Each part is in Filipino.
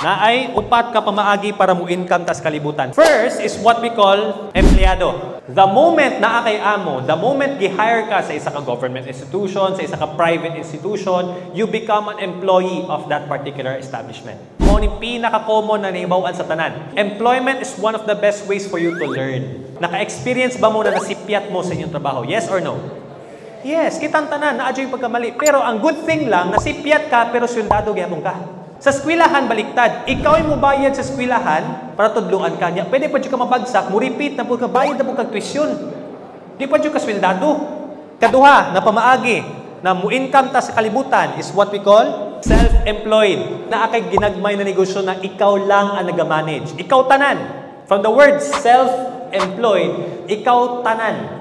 na ay upat ka pamaagi para mo income tas kalibutan. First is what we call empleyado. The moment na kay amo, the moment gi-hire ka sa isa ka government institution, sa isa ka private institution, you become an employee of that particular establishment. Mo ni pinaka-common na nahibawan sa tanan. Employment is one of the best ways for you to learn. Naka-experience ba mo na nasipyat mo sa inyong trabaho? Yes or no? Yes, kitang tanan, naadyo yung pagkamali. Pero ang good thing lang, nasipyat ka pero syuldado gyapon ka. Sa eskwelahan, baliktad. Ikaw ay mo bayad sa eskwelahan para tudluan ka niya. Pwede pa dyan ka mabagsak, mo repeat na po ka, bayad na po kag tuition. Di pa dyan ka swildado. Kaduha, na pamaagi, na mo income ta sa kalibutan is what we call self-employed. Na akay ginagmay na negosyo na ikaw lang ang nag-manage. Ikaw tanan. From the word self-employed, ikaw tanan.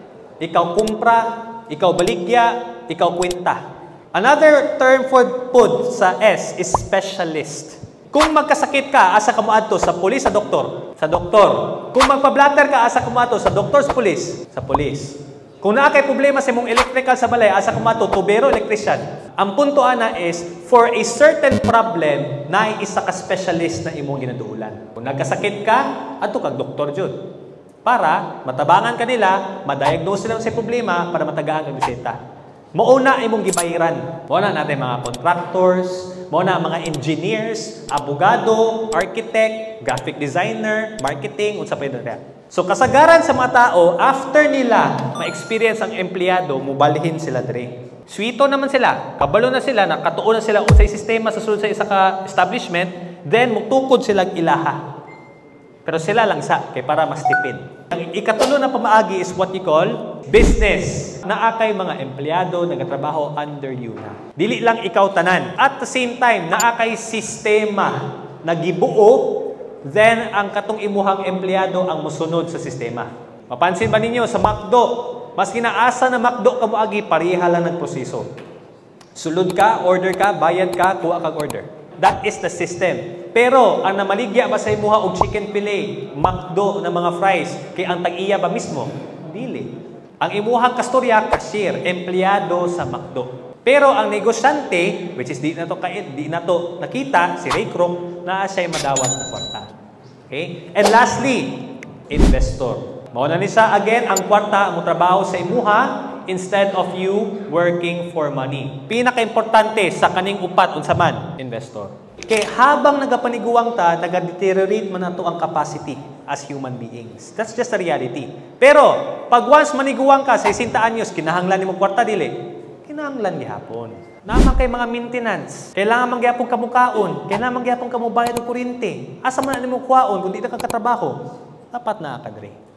Ikaw kumpra, ikaw baligya, ikaw kwenta. Another term for food sa S is specialist. Kung magkasakit ka, asa ka mo adto sa pulis, sa doktor? Sa doktor. Kung magpa-blatter ka, asa ka mo adto sa doktor, sa pulis? Sa pulis. Kung naa kay problema sa imong electrical sa balay, asa ka mo adto? Tubero, electrician. Ang punto ana is, for a certain problem, na isa ka specialist na imong ginaduulan. Kung nagkasakit ka, adto kag doktor jud. Para matabangan ka nila, ma-diagnose nila sa problema para matagaan kag reseta. Mauna imong gibayiran. Mauna natin mga contractors, mauna mga engineers, abogado, architect, graphic designer, marketing, unsa pa yun. So kasagaran sa mga tao, after nila ma-experience ang empleyado, mubalhin sila dire. Sweeto naman sila, kabalo na sila, nakatuon na sila sa sistema sa sulod sa isa ka establishment, then mutukod silang ilaha. Pero sila lang kay para mas tipid. Ang ikatulo na pamaagi is what you call business. Naakay mga empleyado nagatrabaho under you na. Dili lang ikaw tanan. At the same time, naakay sistema na gibuo, then ang katong imuhang empleyado ang musunod sa sistema. Mapansin ba ninyo sa McDo? Mas ginaasa na McDo kamuagi, pareha lang ng proseso. Sulod ka, order ka, bayad ka, kuha kag order. That is the system. Pero, ang namaligya ba sa imuha og chicken fillet, McDo na mga fries, kay ang tag-iya ba mismo? Dili. Ang imuhang kastorya, cashier, empleyado sa McDo. Pero ang negosyante, which is di na to nakita, si Ray Kroc, na siya'y madawat na kwarta. Okay? And lastly, investor. Mauna ni sa again, ang kwarta mo trabaho sa imuha, instead of you working for money. Pinaka-importante sa kaning upat unsa man, investor. Kaya habang nagapaniguang ta, nag-deteriorate man nato ang capacity as human beings. That's just the reality. Pero, pag once maniguang ka sa 60 anyos, kinahanglan ni mo kwarta dili, kinahanglan gihapon. Naman kay mga maintenance, kailangan man gyapon ka mukaon, kailangan man gyapon ka mo bayad og kuryente. Asa man nimo kuwaon kung di na ka katrabaho? Dapat na ka diri.